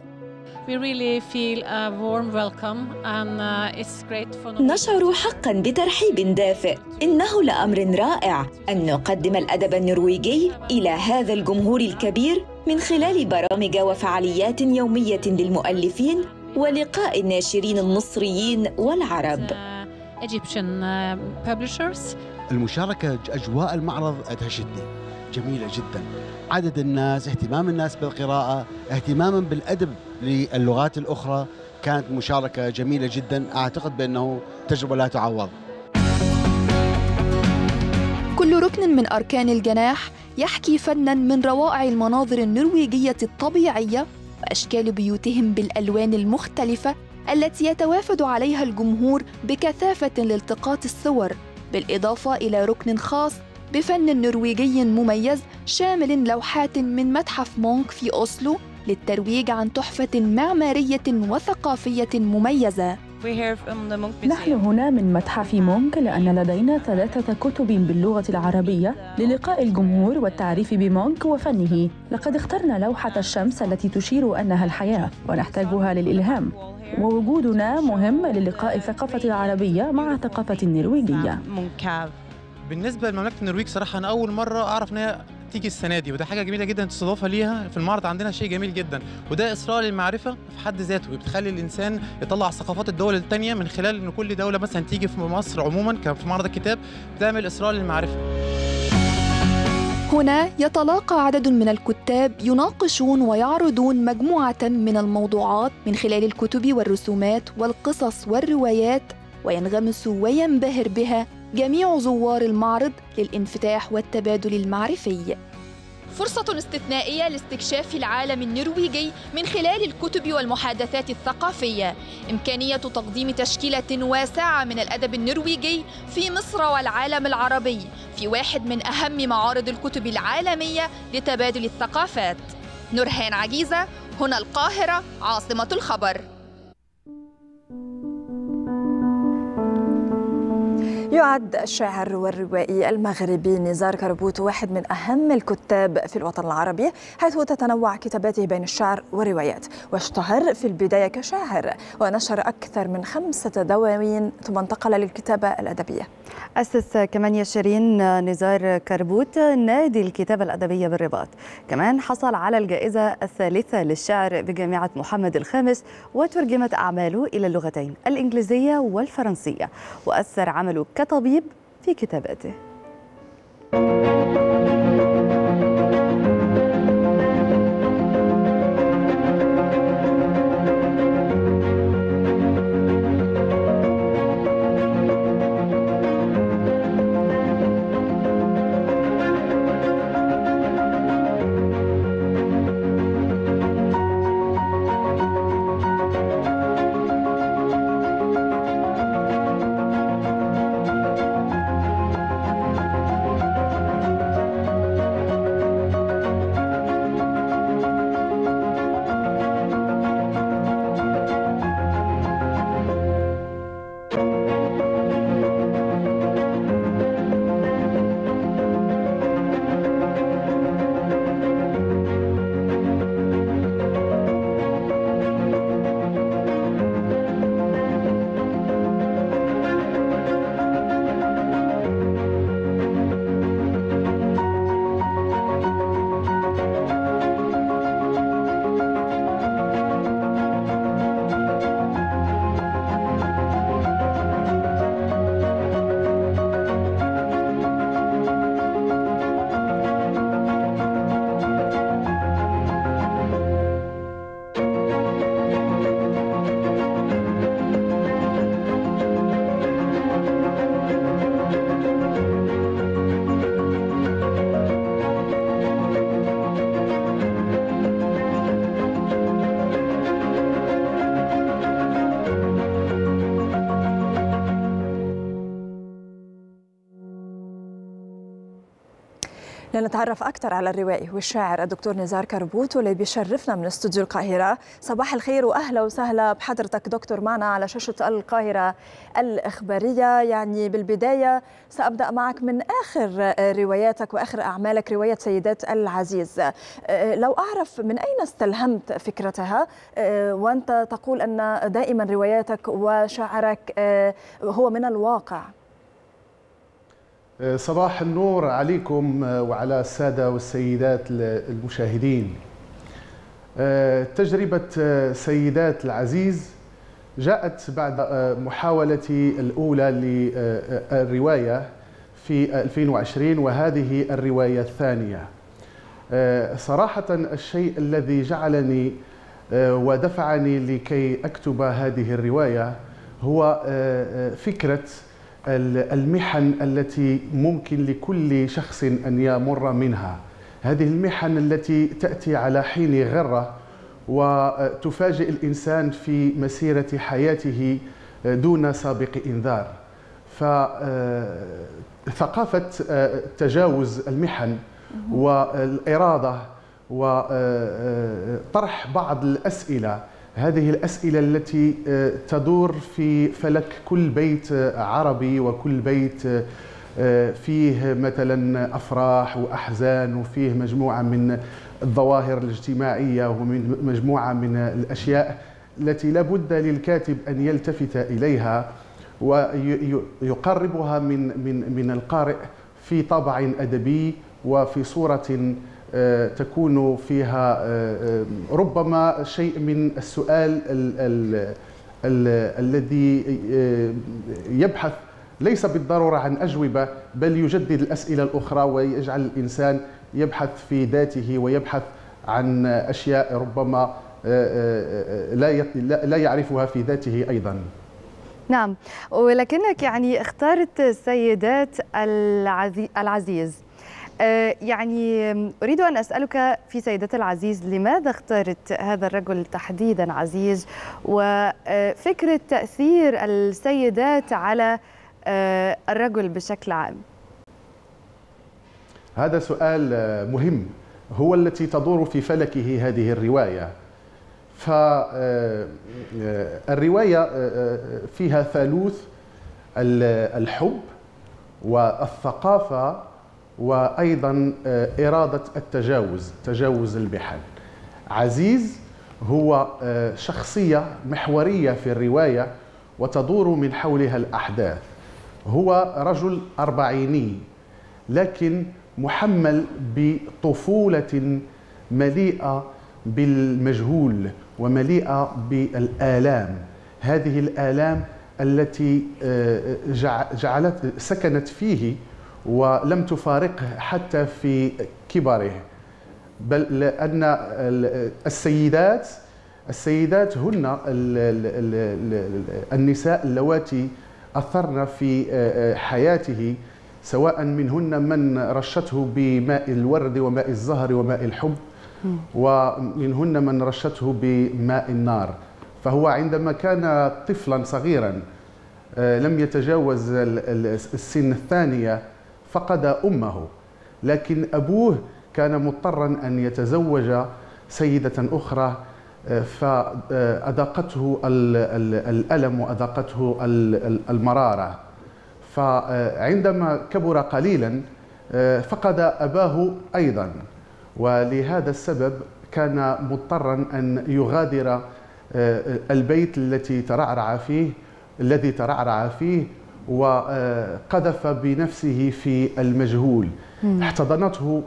[SPEAKER 11] نشعر حقاً بترحيب دافئ. إنه لأمر رائع أن نقدم الأدب النرويجي إلى هذا الجمهور الكبير من خلال برامج وفعاليات يومية للمؤلفين ولقاء الناشرين المصريين والعرب.
[SPEAKER 12] المشاركة أجواء المعرض أدهشتني، جميلة جداً. عدد الناس، اهتمام الناس بالقراءة، اهتماماً بالأدب للغات الأخرى، كانت مشاركة جميلة جداً. أعتقد بأنه تجربة لا تعوض.
[SPEAKER 8] كل ركن من أركان الجناح يحكي فناً من روائع المناظر النرويجية الطبيعية وأشكال بيوتهم بالألوان المختلفة التي يتوافد عليها الجمهور بكثافة لالتقاط الصور، بالإضافة إلى ركن خاص بفن نرويجي مميز شامل لوحات من متحف مونك في أوسلو للترويج عن تحفة معمارية وثقافية مميزة.
[SPEAKER 13] نحن هنا من متحف مونك لأن لدينا ثلاثة كتب باللغة العربية للقاء الجمهور والتعريف بمونك وفنه. لقد اخترنا لوحة الشمس التي تشير أنها الحياة ونحتاجها للإلهام، ووجودنا مهم للقاء الثقافة العربية مع الثقافة النرويجية.
[SPEAKER 14] بالنسبة لمملكة النرويج صراحة أنا أول مرة أعرف إن هي تيجي السنة دي، وده حاجة جميلة جدا تستضافها ليها في المعرض. عندنا شيء جميل جدا، وده إسراء للمعرفة في حد ذاته، بتخلي الإنسان يطلع ثقافات الدول التانية من خلال إن كل دولة مثلا تيجي في مصر عموما كان في معرض الكتاب بتعمل إسراء للمعرفة.
[SPEAKER 8] هنا يتلاقى عدد من الكتاب يناقشون ويعرضون مجموعة من الموضوعات من خلال الكتب والرسومات والقصص والروايات، وينغمس وينبهر بها جميع زوار المعرض للانفتاح والتبادل المعرفي. فرصة استثنائية لاستكشاف العالم النرويجي من خلال الكتب والمحادثات الثقافية، إمكانية تقديم تشكيلة واسعة من الأدب النرويجي في مصر والعالم العربي في واحد من أهم معارض الكتب العالمية لتبادل الثقافات. نورهان عجيزة، هنا القاهرة عاصمة الخبر.
[SPEAKER 2] يعد الشاعر والروائي المغربي نزار كربوت واحد من أهم الكتاب في الوطن العربي، حيث تتنوع كتاباته بين الشعر والروايات، واشتهر في البداية كشاعر ونشر أكثر من خمسة دواوين ثم انتقل للكتابة الأدبية.
[SPEAKER 1] أسس كمان يا شيرين نزار كربوت نادي الكتابة الأدبية بالرباط، كمان حصل على الجائزة الثالثة للشعر بجامعة محمد الخامس، وترجمت أعماله إلى اللغتين الإنجليزية والفرنسية، وأثر عمله كطبيب في كتاباته.
[SPEAKER 2] لنتعرف أكثر على الروائي والشاعر الدكتور نزار كربوت واللي بيشرفنا من استوديو القاهرة. صباح الخير وأهلا وسهلا بحضرتك دكتور معنا على شاشة القاهرة الإخبارية. يعني بالبداية سأبدأ معك من آخر رواياتك وآخر أعمالك، رواية سيدات العزيز. لو أعرف من أين استلهمت فكرتها، وأنت تقول أن دائما رواياتك وشعرك هو من الواقع.
[SPEAKER 15] صباح النور عليكم وعلى السادة والسيدات المشاهدين. تجربة سيدات العزيز جاءت بعد محاولتي الأولى للرواية في ألفين وعشرين، وهذه الرواية الثانية. صراحة الشيء الذي جعلني ودفعني لكي أكتب هذه الرواية هو فكرة المحن التي ممكن لكل شخص أن يمر منها. هذه المحن التي تأتي على حين غرة وتفاجئ الإنسان في مسيرة حياته دون سابق إنذار. فثقافة تجاوز المحن والإرادة وطرح بعض الأسئلة، هذه الأسئلة التي تدور في فلك كل بيت عربي، وكل بيت فيه مثلا أفراح وأحزان، وفيه مجموعة من الظواهر الاجتماعية ومن مجموعة من الأشياء التي لا بد للكاتب أن يلتفت إليها ويقربها من من من القارئ في طابع أدبي وفي صورة تكون فيها ربما شيء من السؤال الذي يبحث ليس بالضرورة عن أجوبة، بل يجدد الأسئلة الأخرى ويجعل الإنسان يبحث في ذاته ويبحث عن أشياء ربما لا يعرفها في ذاته أيضا.
[SPEAKER 1] نعم، ولكنك يعني اختارت سيدات العزيز. يعني أريد أن أسألك في سيدات العزيز، لماذا اخترت هذا الرجل تحديدا عزيز، وفكرة تأثير السيدات على الرجل بشكل عام؟
[SPEAKER 15] هذا سؤال مهم، هو التي تدور في فلكه هذه الرواية. فالرواية فيها ثالوث الحب والثقافة وأيضا إرادة التجاوز، تجاوز المحن. عزيز هو شخصية محورية في الرواية وتدور من حولها الأحداث. هو رجل أربعيني لكن محمل بطفولة مليئة بالمجهول ومليئة بالآلام، هذه الآلام التي جعلت سكنت فيه ولم تفارقه حتى في كبره، بل لأن السيدات السيدات هن النساء اللواتي أثرن في حياته، سواء منهن من رشته بماء الورد وماء الزهر وماء الحب، ومنهن من رشته بماء النار. فهو عندما كان طفلا صغيرا لم يتجاوز السن الثانية فقد أمه، لكن أبوه كان مضطرا أن يتزوج سيدة أخرى فأذاقته الألم وأذاقته المرارة. فعندما كبر قليلا فقد أباه أيضا، ولهذا السبب كان مضطرا أن يغادر البيت التي ترعرع فيه الذي ترعرع فيه وقذف بنفسه في المجهول. احتضنته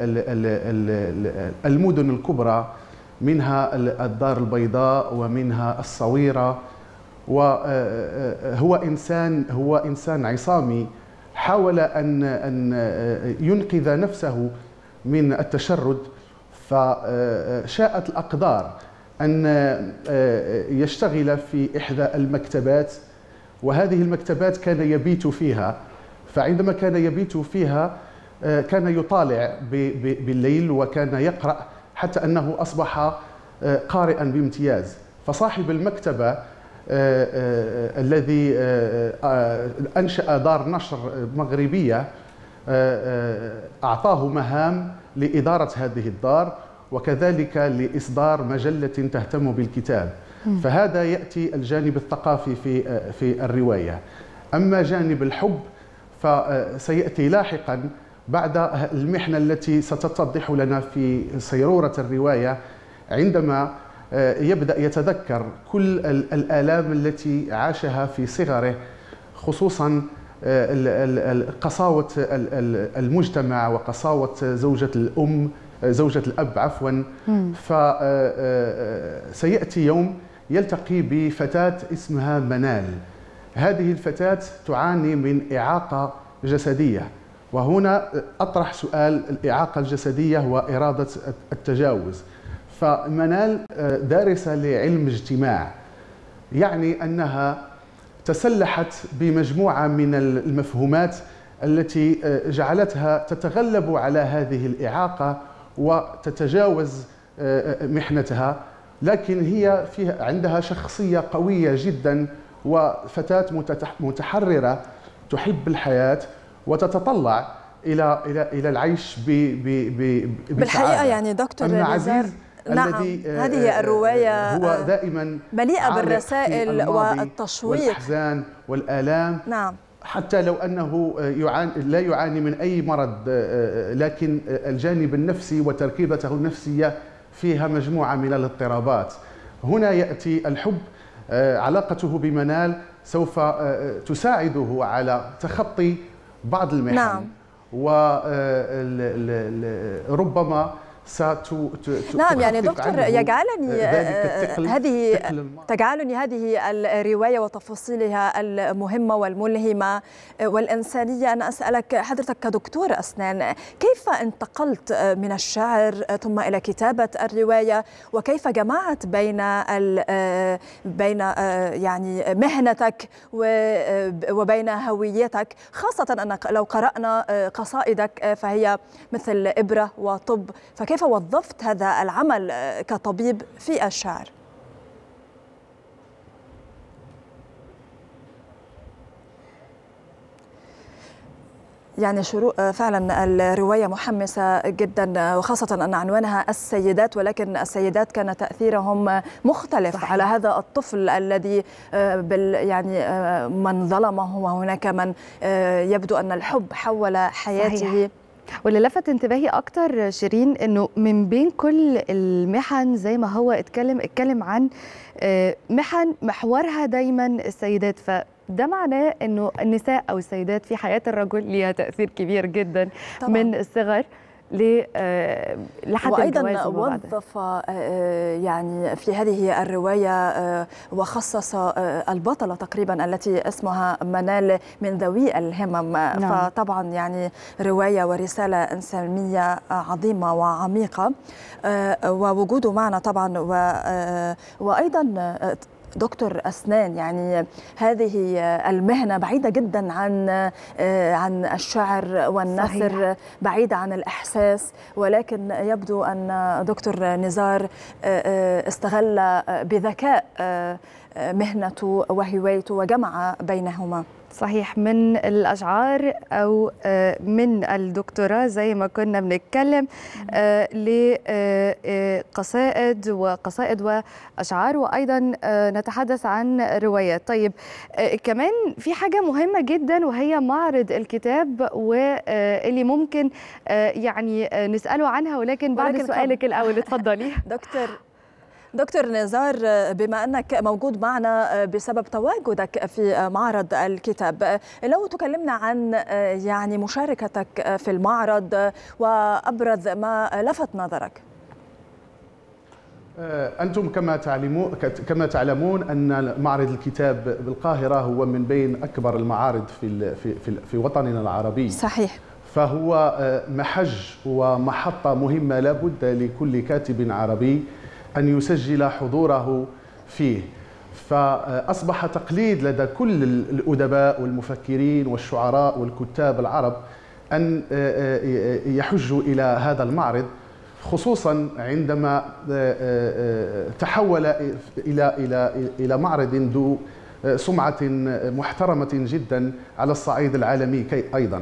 [SPEAKER 15] المدن الكبرى، منها الدار البيضاء ومنها الصويرة، وهو إنسان هو إنسان عصامي حاول أن أن ينقذ نفسه من التشرد، فشاءت الأقدار أن يشتغل في إحدى المكتبات، وهذه المكتبات كان يبيت فيها. فعندما كان يبيت فيها كان يطالع بالليل وكان يقرأ حتى أنه أصبح قارئا بامتياز. فصاحب المكتبة الذي أنشأ دار نشر مغربية أعطاه مهام لإدارة هذه الدار وكذلك لإصدار مجلة تهتم بالكتاب. فهذا يأتي الجانب الثقافي في في الرواية. أما جانب الحب فسيأتي لاحقا بعد المحنة التي ستتضح لنا في صيرورة الرواية، عندما يبدأ يتذكر كل الآلام التي عاشها في صغره، خصوصا قساوة المجتمع وقساوة زوجة الأم زوجة الأب عفوا. فسيأتي يوم يلتقي بفتاة اسمها منال. هذه الفتاة تعاني من إعاقة جسدية، وهنا أطرح سؤال الإعاقة الجسدية وإرادة التجاوز. فمنال دارسة لعلم اجتماع، يعني أنها تسلحت بمجموعة من المفهومات التي جعلتها تتغلب على هذه الإعاقة وتتجاوز محنتها، لكن هي فيها عندها شخصية قوية جدا وفتاة متحررة تحب الحياة وتتطلع إلى إلى إلى العيش ب ب
[SPEAKER 2] بالحقيقة. يعني دكتور نزار، نعم، هذه الرواية
[SPEAKER 15] هو دائما
[SPEAKER 2] مليئة بالرسائل والتشويق
[SPEAKER 15] والأحزان والآلام.
[SPEAKER 2] نعم،
[SPEAKER 15] حتى لو أنه يعاني لا يعاني من أي مرض، لكن الجانب النفسي وتركيبته النفسية فيها مجموعة من الاضطرابات. هنا يأتي الحب، علاقته بمنال سوف تساعده على تخطي بعض المحن.
[SPEAKER 2] نعم.
[SPEAKER 15] وربما
[SPEAKER 2] نعم يعني دكتور، يجعلني هذه تجعلني هذه الرواية وتفاصيلها المهمة والملهمة والإنسانية أن أسألك حضرتك كدكتور أسنان، كيف انتقلت من الشعر ثم إلى كتابة الرواية، وكيف جمعت بين بين يعني مهنتك وبين هويتك، خاصة أن لو قرأنا قصائدك فهي مثل إبرة وطب، فكيف كيف وظفت هذا العمل كطبيب في الشعر؟ يعني شروق فعلا الرواية محمسة جدا، وخاصة أن عنوانها السيدات، ولكن السيدات كان تأثيرهم مختلف صحيح. على هذا الطفل الذي بال يعني من ظلمه، وهناك من يبدو أن الحب حول حياته صحيح.
[SPEAKER 1] واللي لفت انتباهي اكتر شيرين انه من بين كل المحن زي ما هو اتكلم اتكلم عن محن محورها دايما السيدات، فده معناه انه النساء او السيدات في حياة الرجل ليها تأثير كبير جدا طبعا. من الصغر لحد
[SPEAKER 2] وأيضا وظف يعني في هذه الرواية وخصص البطلة تقريبا التي اسمها منال من ذوي الهمم نعم. فطبعا يعني رواية ورسالة إنسانية عظيمة وعميقة، ووجوده معنا طبعا وأيضا دكتور أسنان، يعني هذه المهنة بعيدة جدا عن عن الشعر والنثر صحيح. بعيدة عن الإحساس، ولكن يبدو أن دكتور نزار استغل بذكاء مهنته وهوايته وجمع بينهما
[SPEAKER 1] صحيح، من الأشعار أو من الدكتوراه زي ما كنا بنتكلم لقصائد وقصائد وأشعار، وأيضا نتحدث عن روايات. طيب كمان في حاجة مهمة جدا وهي معرض الكتاب، واللي ممكن يعني نسأله عنها، ولكن بعد ولكن سؤالك الأول اتفضلي.
[SPEAKER 2] دكتور دكتور نزار، بما أنك موجود معنا بسبب تواجدك في معرض الكتاب، لو تكلمنا عن يعني مشاركتك في المعرض وأبرز ما لفت نظرك.
[SPEAKER 15] أنتم كما تعلمون كما تعلمون أن معرض الكتاب بالقاهرة هو من بين أكبر المعارض في في في وطننا العربي.
[SPEAKER 2] صحيح.
[SPEAKER 15] فهو محج ومحطة مهمة لابد لكل كاتب عربي أن يسجل حضوره فيه، فأصبح تقليد لدى كل الأدباء والمفكرين والشعراء والكتاب العرب أن يحجوا إلى هذا المعرض، خصوصا عندما تحول إلى إلى إلى معرض ذو سمعة محترمة جدا على الصعيد العالمي أيضا.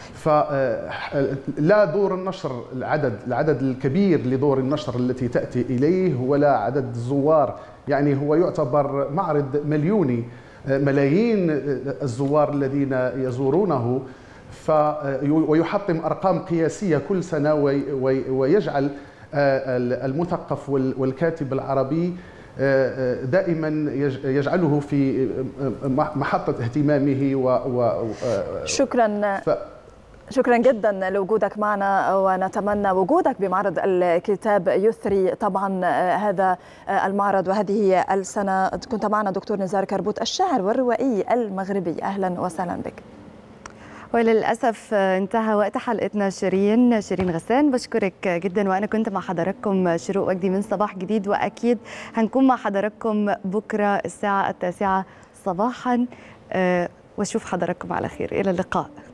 [SPEAKER 15] فلا دور النشر العدد العدد الكبير لدور النشر التي تأتي إليه ولا عدد الزوار، يعني هو يعتبر معرض مليوني، ملايين الزوار الذين يزورونه، ويحطم أرقام قياسية كل سنة، ويجعل المثقف والكاتب العربي دائما يجعله في محطة اهتمامه. و
[SPEAKER 2] شكرا ف... شكرا جدا لوجودك معنا، ونتمنى وجودك بمعرض الكتاب يثري طبعا هذا المعرض وهذه السنة. كنت معنا دكتور نزار كربوت الشاعر والروائي المغربي، أهلا وسهلا بك.
[SPEAKER 1] وللأسف انتهى وقت حلقتنا. شيرين شيرين غسان بشكرك جدا، وأنا كنت مع حضراتكم شروق وجدي من صباح جديد، وأكيد هنكون مع حضراتكم بكرة الساعة التاسعة صباحا، واشوف حضراتكم على خير. إلى اللقاء.